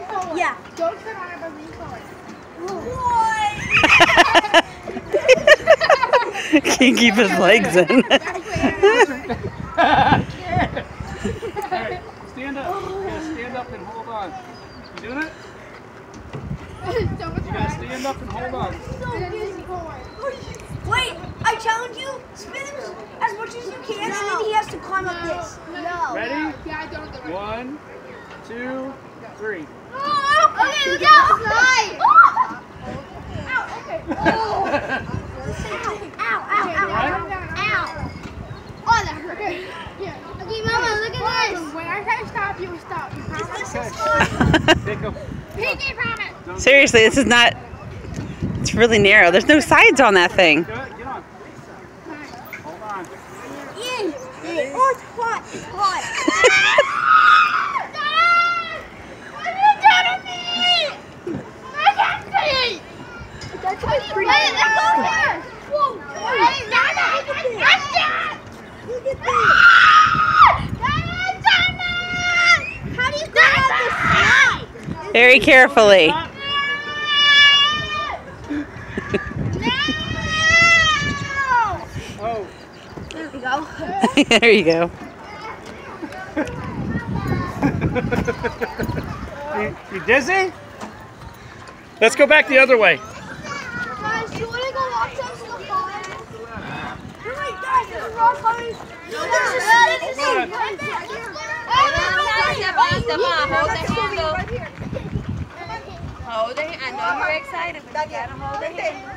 forward. Yeah. Don't sit on it, but lean forward. What? Can't keep his legs in. Alright, stand up. You gotta stand up and hold on. You doing it? You gotta stand up and hold on. Wait, I challenge you. Spin him as much as you can, and then he has to climb up this. No. Ready? Yeah, I don't do it. 1, 2, 3. Okay, look out! Slide! Ow, okay. Ow, ow. Oh, that hurt. Okay, Mama, look at this. When I try to stop, you will stop. You promise? Take a... Pinky promise. Seriously, this is not. It's really narrow. There's no sides on that thing. Get on. Hold on. Oh, it's hot. It's hot. What are you doing to me? I can't see. That's pretty Let's go here. Whoa. Hey, Nana, Look at look at this. How do you get out the slide? Very carefully. Oh. There we go. There you go. You dizzy? Let's go back the other way. Guys, do you want to go walk down to the pond? You're right, guys. There's a rock coming. Come Hold the handle. Hold it. I know you're excited, but you gotta hold the handle.